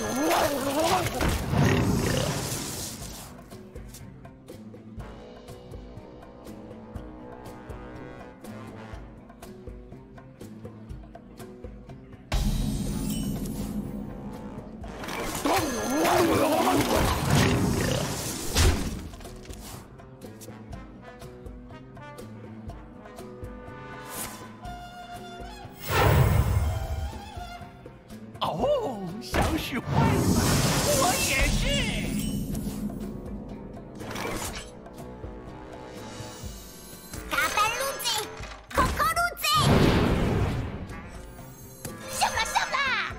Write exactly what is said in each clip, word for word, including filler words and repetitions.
哦，想使坏吗？我也是。 嘎班路贼，可可路贼，上啦上啦！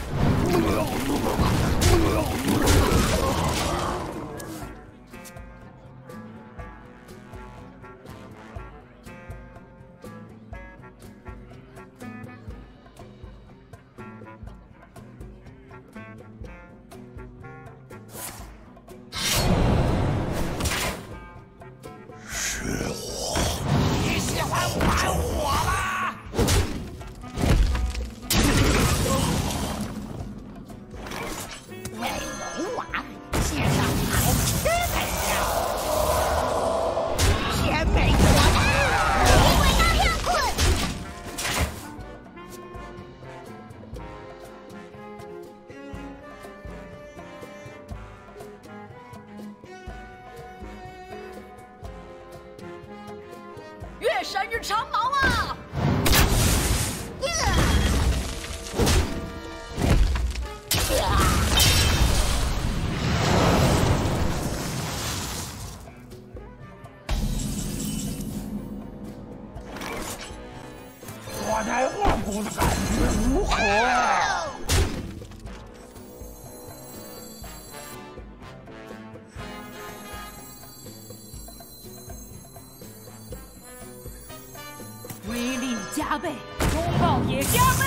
月神日长矛啊！ 我在皇宫的感觉如何？ 威力加倍，忠告也加倍。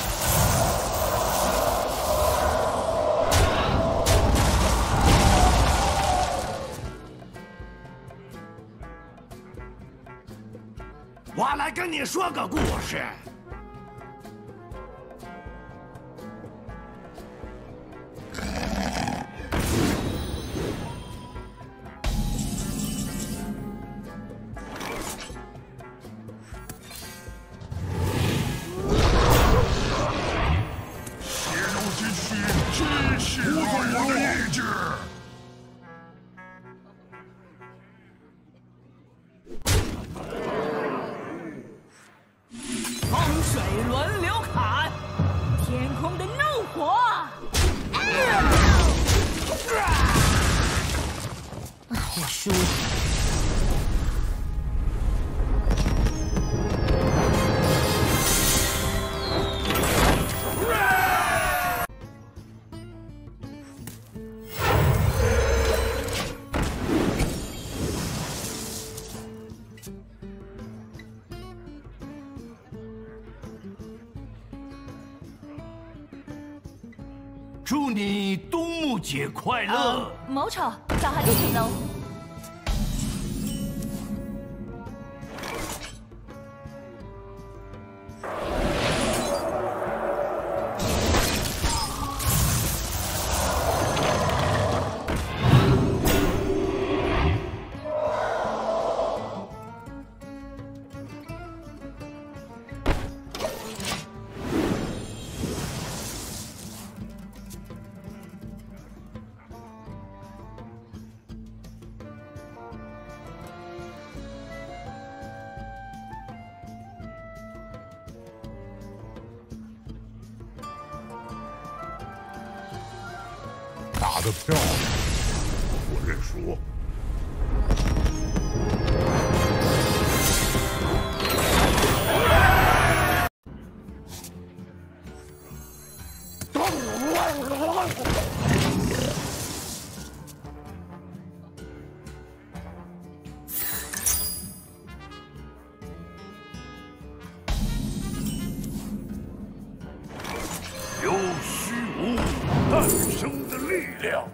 我来跟你说个故事。 风水轮流砍，天空的怒火。我输了。 祝你冬木节快乐！ 冇錯，就係呢條路。 打得漂亮，我认输。 由虚无诞生的力量。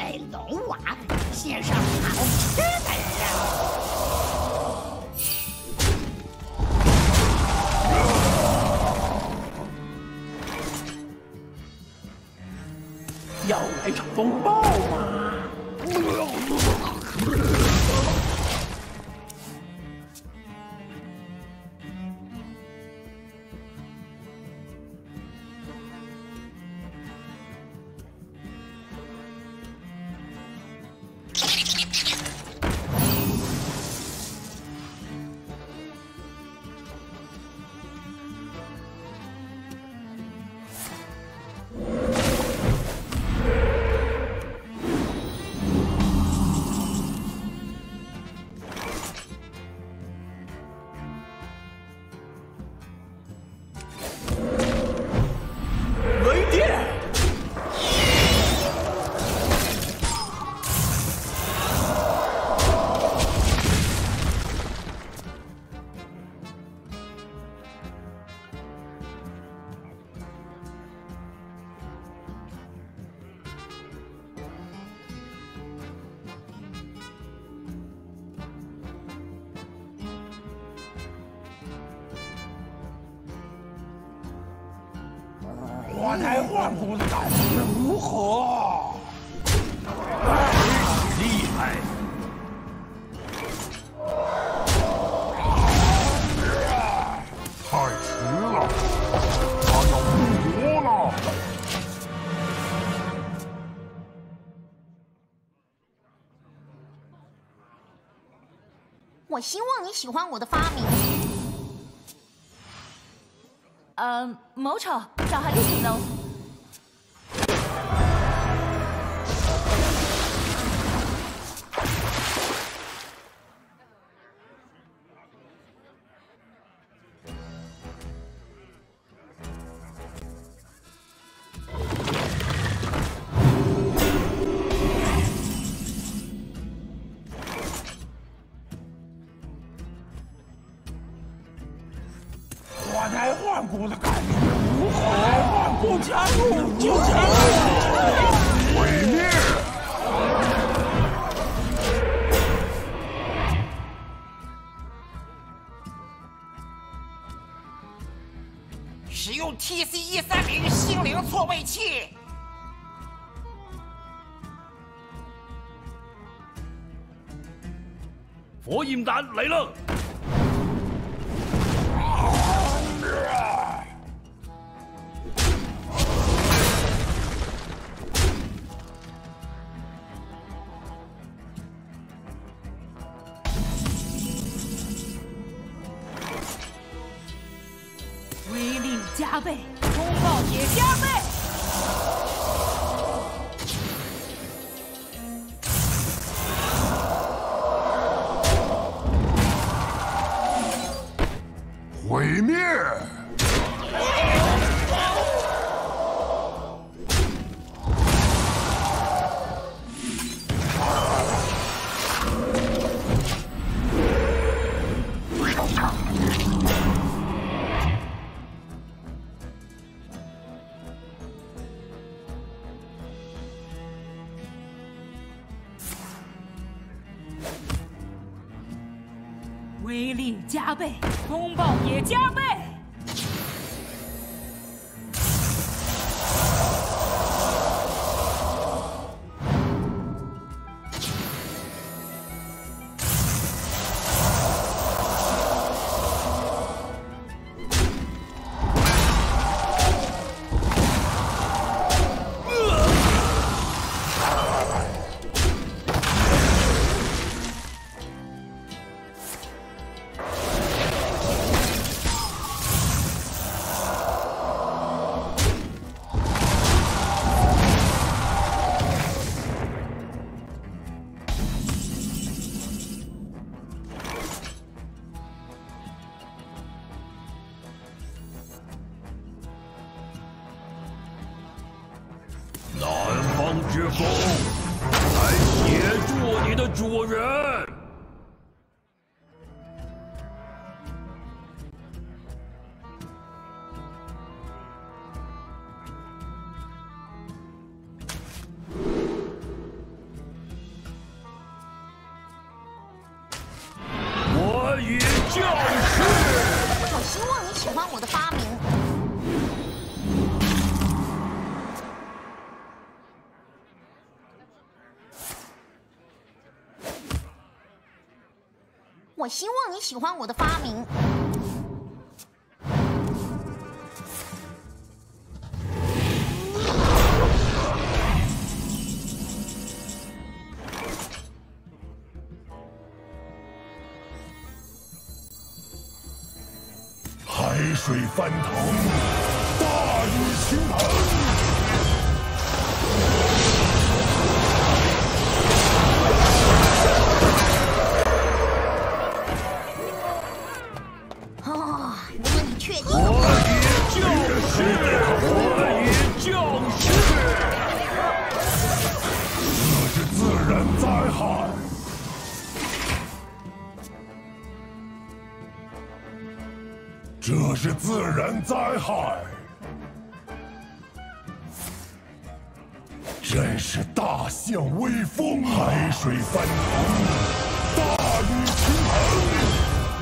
为龙王献上好吃的肉。 要来场风暴吗？我来换骨的感觉如何？厉害！ 太迟了，他要复活了。 我希望你喜欢我的发明。 呃，冇錯，就係呢條路。 我来换骨的感觉如何？换骨加入就加入， 毁灭！ 使用 T C 一三零心灵错位器。 火焰弹来了！ 威力加倍，风暴也加倍。 毁灭！ 威力加倍，风暴也加倍。 南方之风，来协助你的主人。 将士。 我希望你喜欢我的发明。我希望你喜欢我的发明。 海水翻腾，大雨倾盆。 火野将士，火野将士， 这是自然灾害。这是自然灾害。真是大象威风，海水翻腾，大雨倾盆。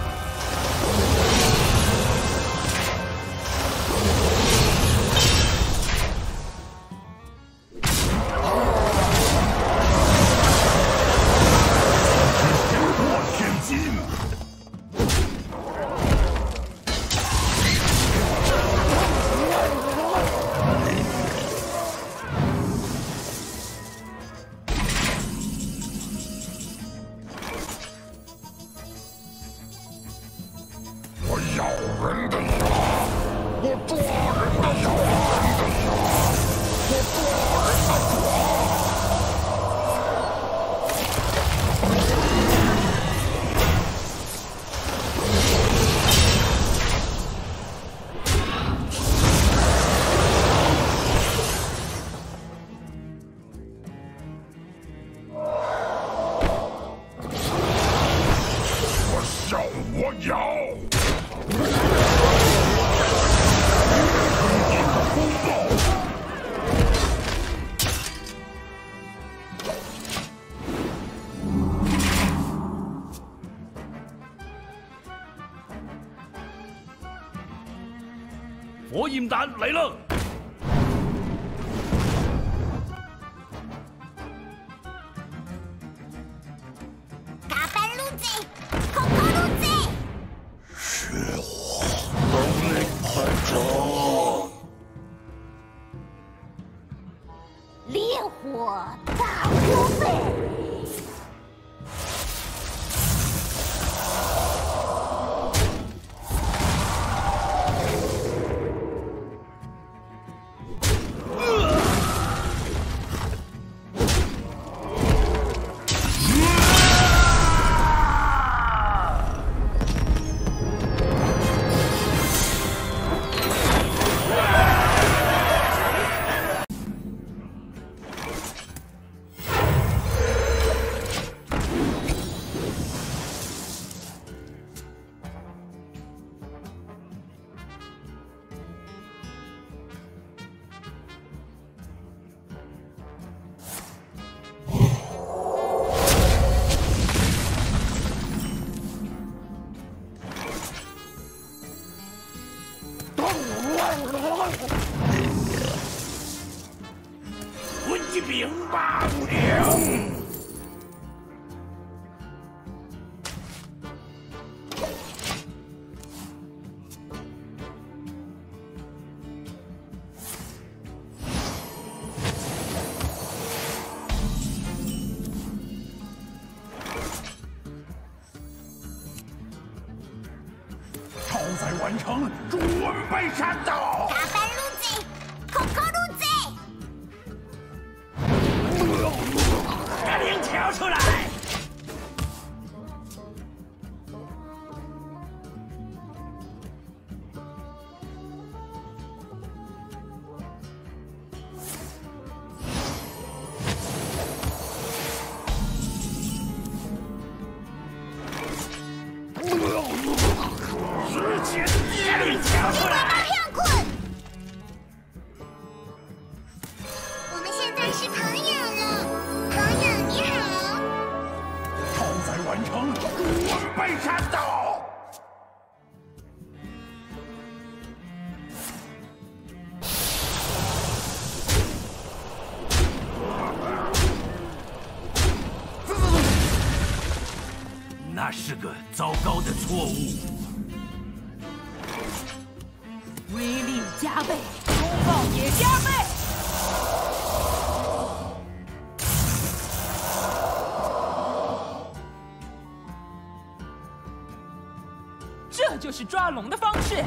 咬人的牙，我抓人的咬人的牙，我抓人的抓。我笑我咬。 火焰弹来了！ 嘎班路子，空空路子。 血火能力排场， 烈火大锅沸。 混一兵马无量。 超载完成，准备战斗。 嘎班路子，空空路子。 赶紧跳出来！时间，赶紧跳出来！ 是朋友了，朋友你好。 超载完成，准备战斗。 是个糟糕的错误。 威力加倍，风暴也加倍。这就是抓龙的方式。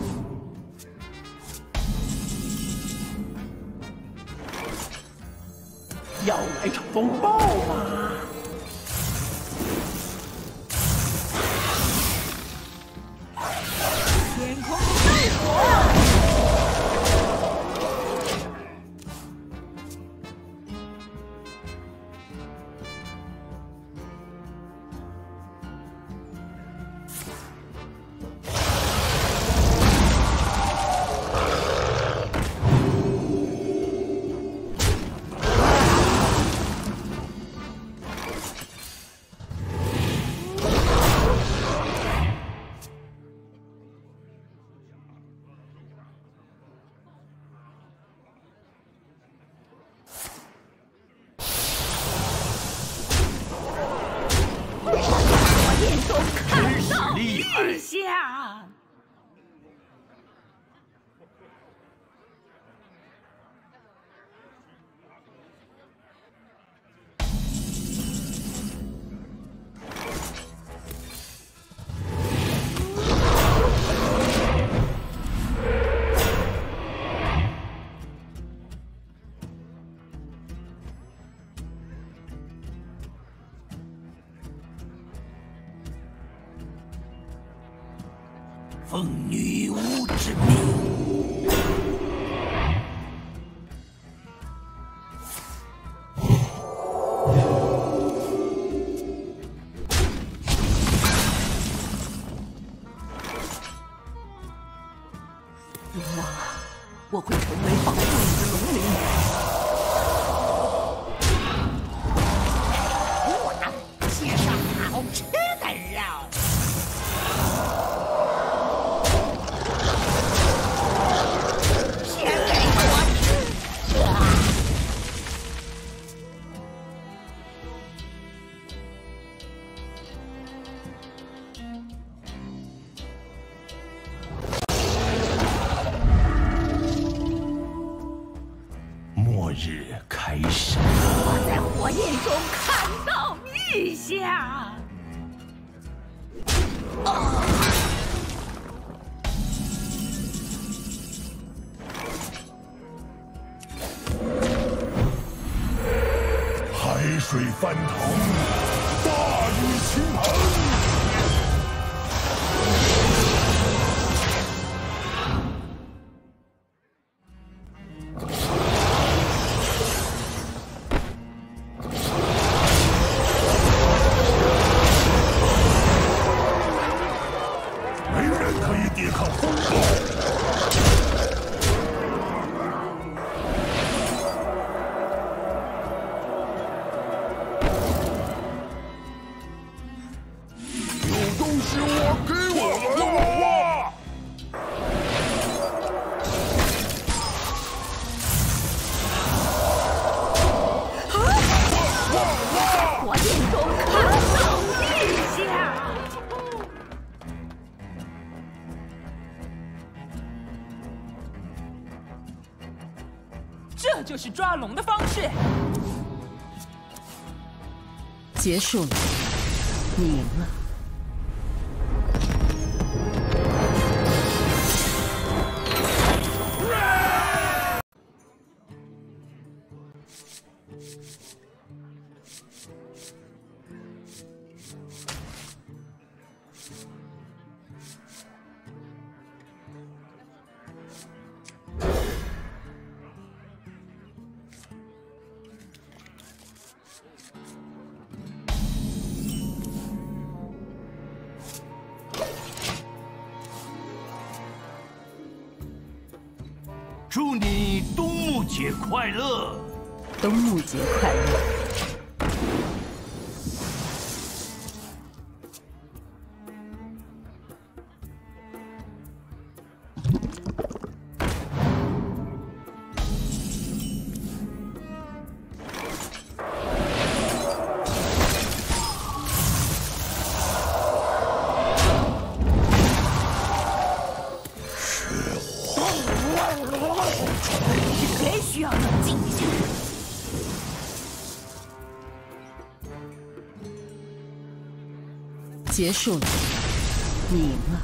要来场风暴吗？ 天空怒火。 厉害！ 一下， 奉女巫之命。 龙王啊，我会成为保护你的龙灵。 哇，介绍好吃的肉。先给我吃！啊末日开始了， 我在火焰中看到异象。 海水翻腾，大雨倾盆。 没人可以抵抗风暴。有东西我给我来挖！ 火焰中看到异象。 这就是抓龙的方式。 结束了，你赢了。 祝你冬木节快乐！ 冬木节快乐！ 结束了，你赢了。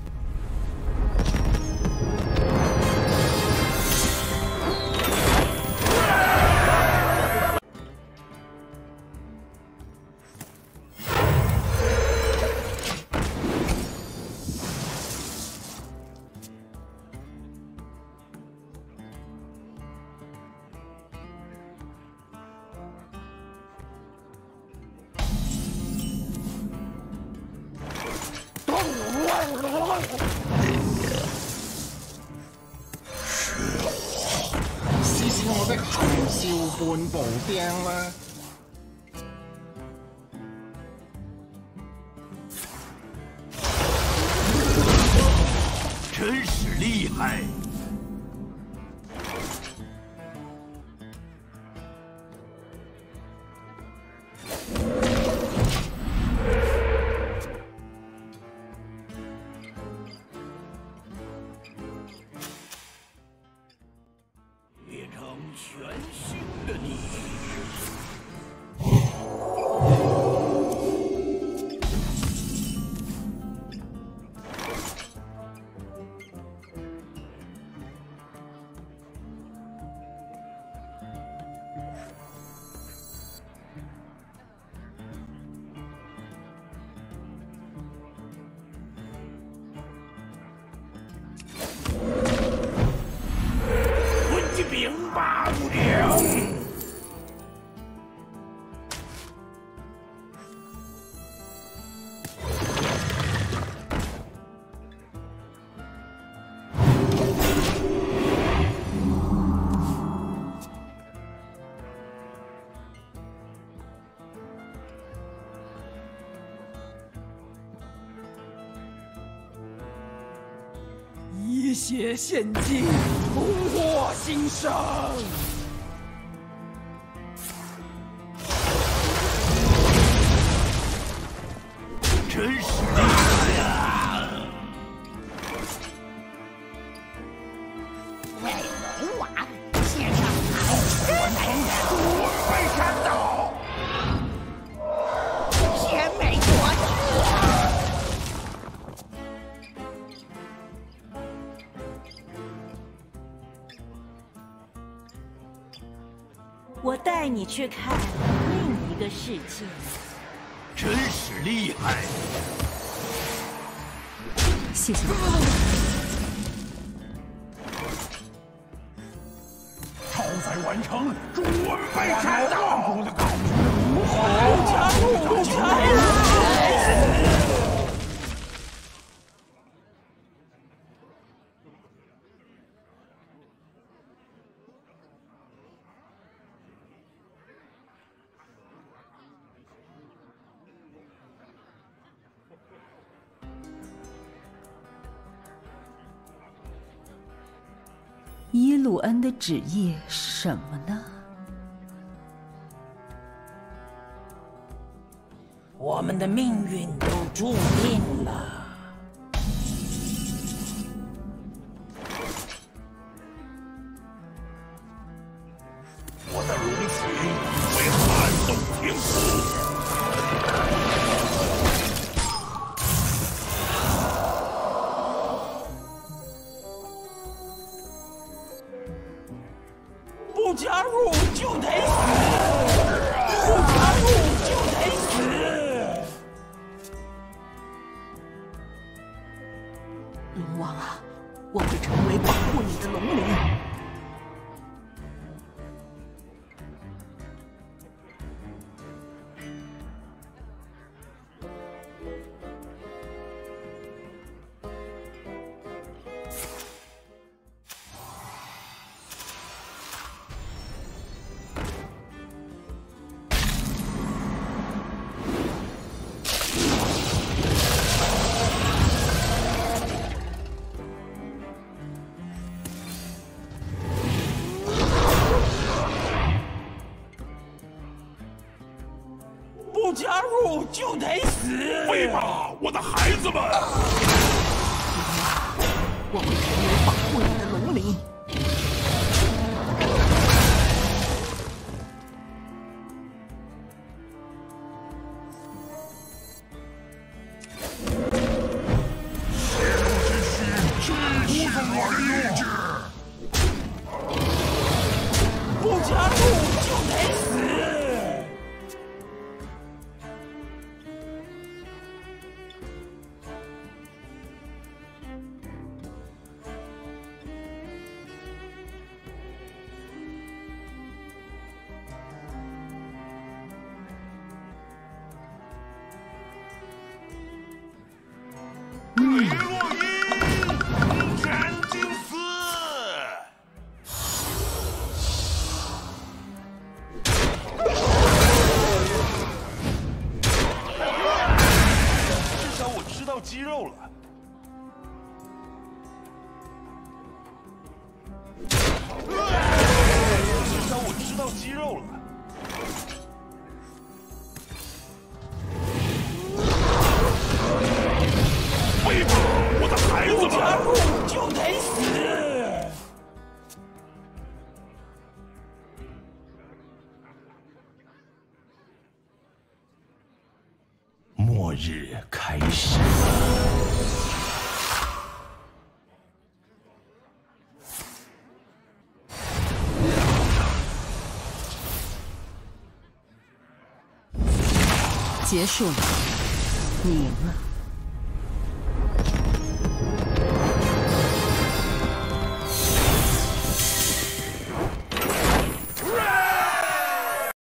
試試我的含笑半步釘啦！ 真是厉害！变成全新的你。兵马无聊。 一血献祭，重获新生。 真是厉害呀！ 为龙王献上好吃的准备战斗！ 甜美多汁。 我带你去看另一个世界。 真是厉害！ 谢谢你。 超载完成，准备战斗！ 加入加入！ 耶鲁恩的旨意是什么呢？ 我们的命运都注定了。 我的荣旗会撼动天空。 不加入就得死，不加入就得死。 龙王啊，我会成为保护你的龙灵。 不加入就得死！ 飞吧，我的孩子们！ 我会成为保护你的龙灵。 我的意志。 不加入就得死。 雷洛伊，斩金丝。至少我吃到鸡肉了。至少我吃到鸡肉了。喂吧，我的孩子不加们！ 入就得死。 末日开始。 结束了，你赢了。